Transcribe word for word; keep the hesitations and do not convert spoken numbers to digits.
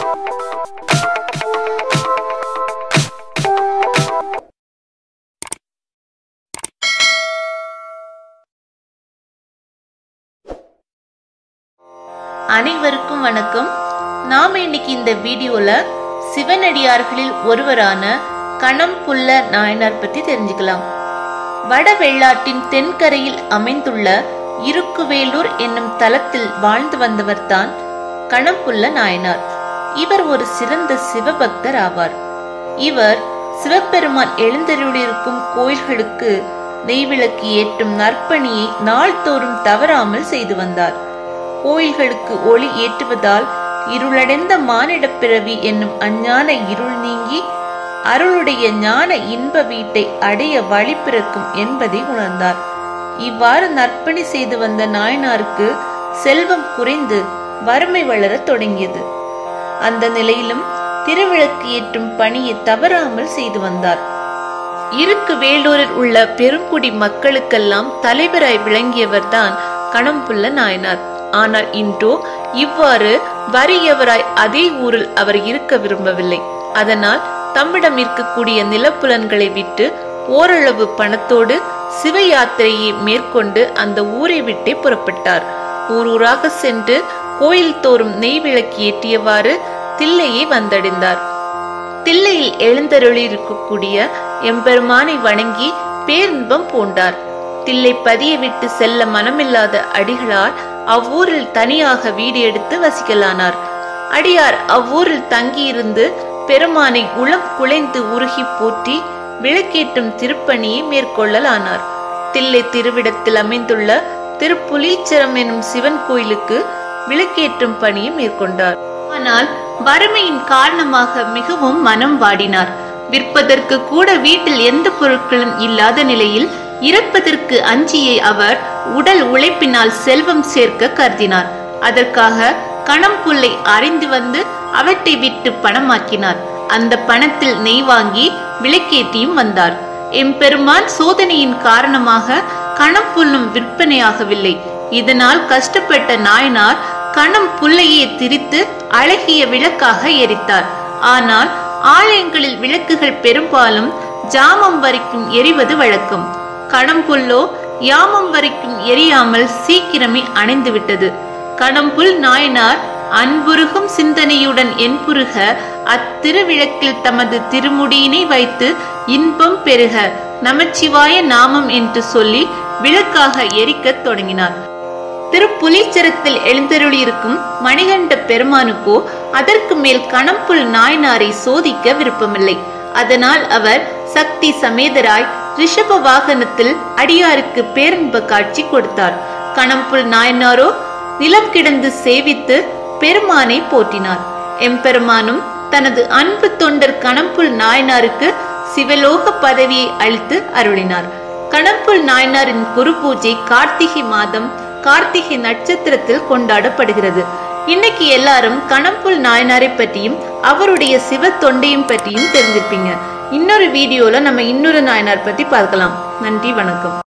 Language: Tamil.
அனைவருக்கும் வணக்கம். நாம இன்னைக்கு இந்த வீடியோல சிவனடியார்களில் ஒருவரான கணம்புள்ள நாயனார் பத்தி தெரிஞ்சுக்கலாம். வடவெள்ளாட்டின் தென்கரையில் அமைந்துள்ள இருக்குவேலூர் என்னும் தலத்தில் வாழ்ந்து வந்தவர் தான் கணம்புள்ள நாயனார். இவர் ஒரு சிறந்த சிவபக்தர் ஆவார். இவர் சிவபெருமான் எழுந்தருளியிருக்கும் கோயில்களுக்கு நெய்விளக்கு ஏற்றும் நற்பணியை நாள்தோறும் தவறாமல் செய்து வந்தார். கோயில்களுக்கு ஒளி ஏற்றுவதால் இருளடைந்த மானிட பிறவி என்னும் அஞ்ஞான இருள் நீங்கி அருளுடைய ஞான இன்ப வீட்டை அடைய வழி பிறக்கும் என்பதை உணர்ந்தார். இவ்வாறு நற்பணி செய்து வந்த நாயனாருக்கு செல்வம் குறைந்து வறுமை வளர தொடங்கியது. அந்த நிலையிலும் திருவிளக்கு ஏற்றும் பணியை தவறாமல் செய்து வந்தார். இருக்கு வேலூரில் உள்ள பெருங்குடி மக்களுக்கெல்லாம் தலைவராய் விளங்கியவர் தான் கணம்புள்ள நாயனார். ஆனால் இன்றோ இவ்வாறு வறியவராய் அதே ஊரில் அவர் இருக்க விரும்பவில்லை. அதனால் தம்மிடம் இருக்கக்கூடிய நிலப்புலன்களை விட்டு ஓரளவு பணத்தோடு சிவ யாத்திரையை மேற்கொண்டு அந்த ஊரை விட்டே புறப்பட்டார். ஊர் ஊராக சென்று கோயில் தோறும் நெய் விளக்கு ஏற்றியவாறு தில்லையை வந்தடைந்தார். தில்லையில் எழுந்தருளி இருக்கக்கூடிய எம்பெருமானை வணங்கி பேரின்பம் பூண்டார். தில்லை பதிய விட்டு செல்ல மனமில்லாத அடிகளார் அவ்வூரில் தனியாக வீடு எடுத்து வசிக்கலானார். அடியார் அவ்வூரில் தங்கியிருந்து பெருமானை உளம் குலைந்து உருகி போற்றி விளக்கேற்றும் திருப்பணியை மேற்கொள்ளலானார். தில்லை திருவிடத்தில் அமைந்துள்ள திருப்புலீச்சரம் எனும் சிவன் கோயிலுக்கு விளக்கேற்றும் பணியை மேற்கொண்டார். ஆனால் வறுமையின் காரணமாக மிகவும் மனம் வாடினார். விற்பதற்கு கூட வீட்டில் எந்த பொருட்களும் இல்லாத நிலையில் இறப்பதற்கு அஞ்சியை அவர் உடல் உழைப்பினால் செல்வம் சேர்க்க கருதினார். அதற்காக கணம்புல்லை அறிந்து வந்து அவற்றை விட்டு பணமாக்கினார். அந்த பணத்தில் நெய் வாங்கி விளக்கேற்றியும் வந்தார். எம்பெருமான் சோதனையின் காரணமாக கணம்புல்லும் விற்பனையாகவில்லை. இதனால் கஷ்டப்பட்ட நாயனார் கணம்புல்லையே திரித்து அழகிய விளக்காக எரித்தார். ஆனால் ஆலயங்களில் விளக்குகள் பெரும்பாலும் ஜாமம் வரைக்கும் எரிவது வழக்கம். கணம்புல்லோ யாமம் வரைக்கும் எரியாமல் சீக்கிரமே அணைந்து விட்டது. கணம்புல் நாயனார் அன்புருகும் சிந்தனையுடன் என்புருக அத்திருவிளக்கில் தமது திருமுடியினை வைத்து இன்பம் பெருக நமச்சிவாய நாமம் என்று சொல்லி விளக்காக எரிக்க தொடங்கினார். திருப்புலீச்சரத்தில் எழுந்தருளியிருக்கும் மணிகண்ட பெருமானுக்கோ அதற்கு மேல் கணம்புல் நாயனாரை சோதிக்க விருப்பமில்லை. அதனால் அவர் சக்தி சமேதராய் ரிஷப வாகனத்தில் அடியாருக்கு பேரின்ப காட்சி கொடுத்தார். கணம்புல் நாயனாரோ நிலம் கிடந்து சேவித்து பெருமானை போற்றினார். எம்பெருமானும் தனது அன்பு தொண்டர் கணம்புல் நாயனாருக்கு சிவலோக பதவியை அளித்து அருளினார். கணம்புல் நாயனாரின் குரு பூஜை கார்த்திகை மாதம் கார்த்திகை நட்சத்திரத்தில் கொண்டாடப்படுகிறது. இன்னைக்கு எல்லாரும் கணம்புல் நாயனாரை பற்றியும் அவருடைய சிவ தொண்டையும் பற்றியும் தெரிஞ்சிருப்பீங்க. இன்னொரு வீடியோல நம்ம இன்னொரு நாயனார் பத்தி பார்க்கலாம். நன்றி, வணக்கம்.